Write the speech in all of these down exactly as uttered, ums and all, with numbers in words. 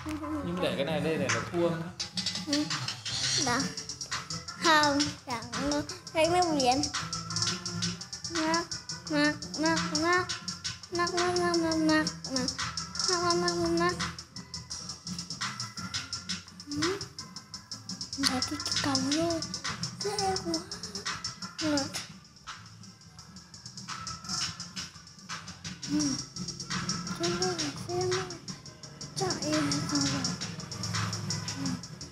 Nhưng mà để cái này đây để nó thua. Đó. Không, chẳng cái nước biển. Nắc nắc nắc nắc nắc nắc nắc nắc nắc nắc nắc nắc nắc. Đó thì cái cầu luôn. Dễ quá. Được. Ừ. Chúng tôi phải xem chạy hay sao rồi. Ừ.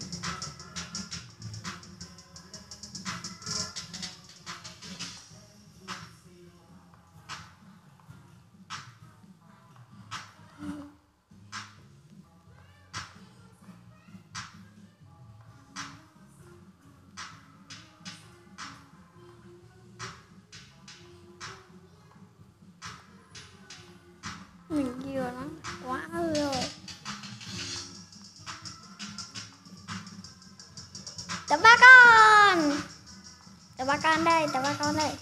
Mình nhiều lắm quá rồi. Tập ba con. Tập ba con đây, tập ba con đây.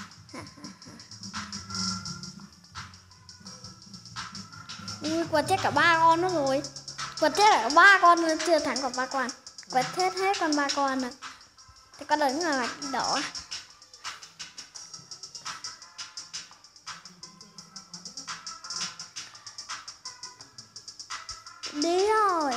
Ui, quật chết cả ba con nữa rồi. Quật chết cả ba con nữa, chưa thắng còn ba con. Quật chết hết con ba con rồi. Thì con đứng là mạch đỏ. Đi rồi.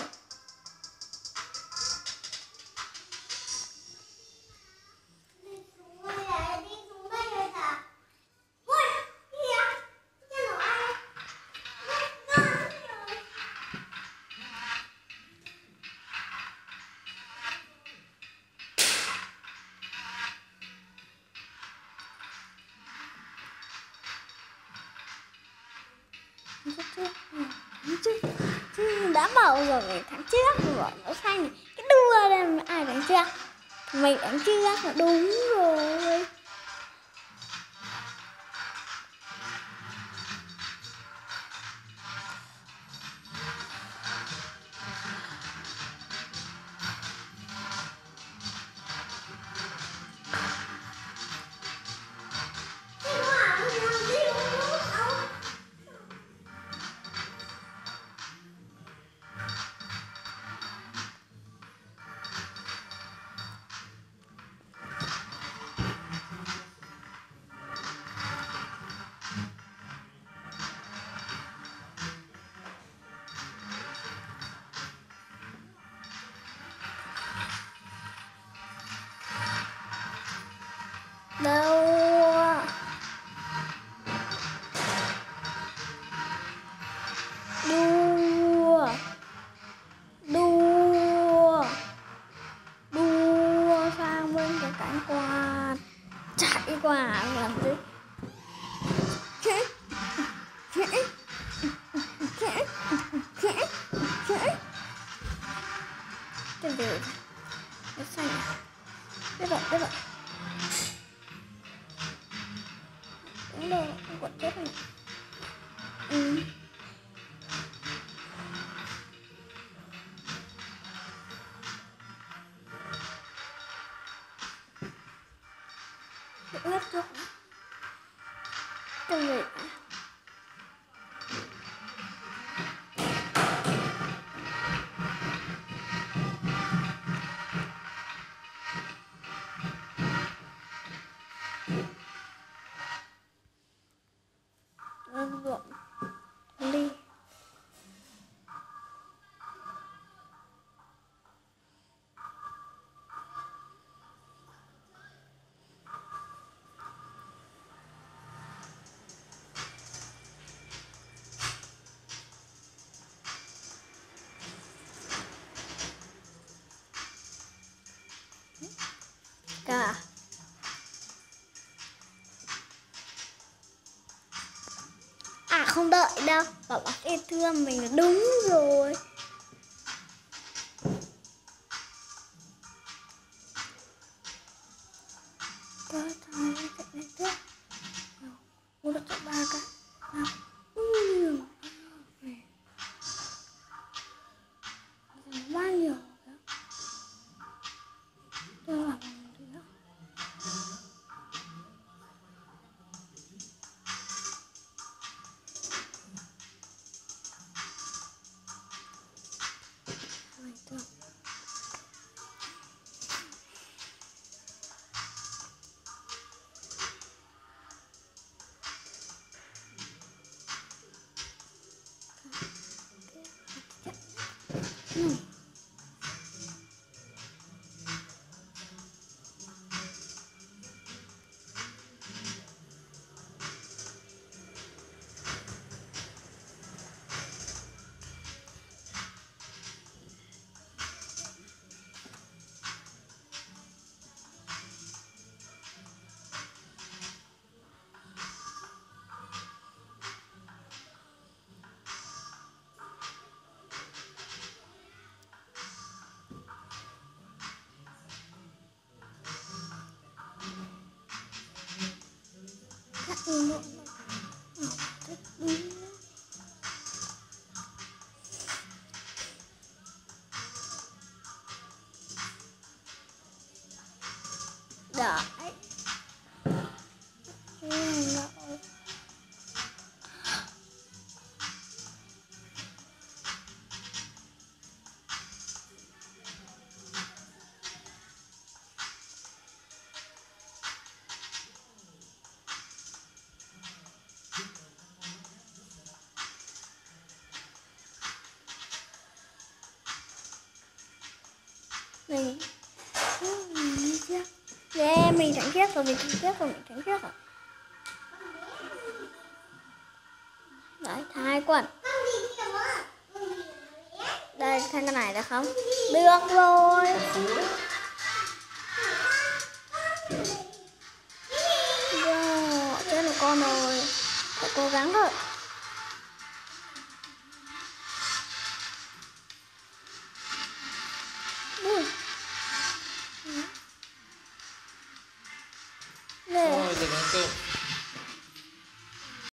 Đã bảo rồi tháng trước rồi nó xanh này. Cái đua đây ai đánh chưa? Mình đánh chưa? Đúng rồi. Đâu đua đua đua sang bên cái cánh quạt chạy quả làm gì cái gì cái xanh cái vậy cái vậy đúng rồi không quật chết này. Ừ. Hết trước cái gì ruộng đi cả à không đợi đâu bảo bác yêu thương mình là đúng rồi. Có thằng này chạy này trước mua được ba cái nào ui bao nhiêu tôi làm Đấy. Mình yeah, mình thắng chết rồi, mình thắng chết rồi, mình thắng chết rồi. Đấy, thằng hai quần. Đây, thằng cái này được không? Được rồi. Wow, chết một con rồi. Phải cố gắng thôi. Ôi, giờ nó cơm.